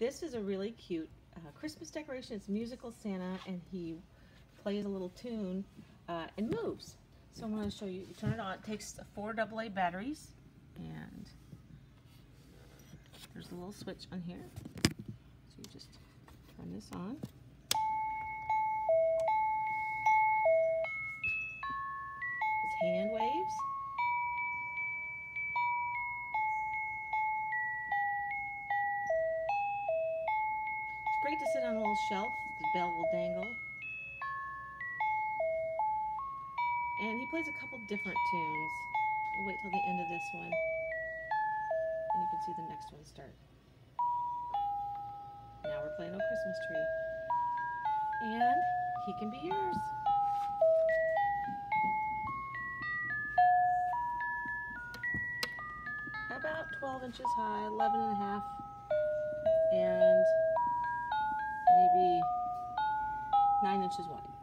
This is a really cute Christmas decoration. It's musical Santa, and he plays a little tune and moves. So I'm going to show you. You turn it on. It takes 4 AA batteries, and there's a little switch on here. So you just turn this on. His hand waves. It's great to sit on a little shelf. The bell will dangle. And he plays a couple different tunes. We'll wait till the end of this one, and you can see the next one start. Now we're playing "Oh Christmas Tree," and he can be yours. About 12 inches high, 11 and a half, and maybe 9 inches wide.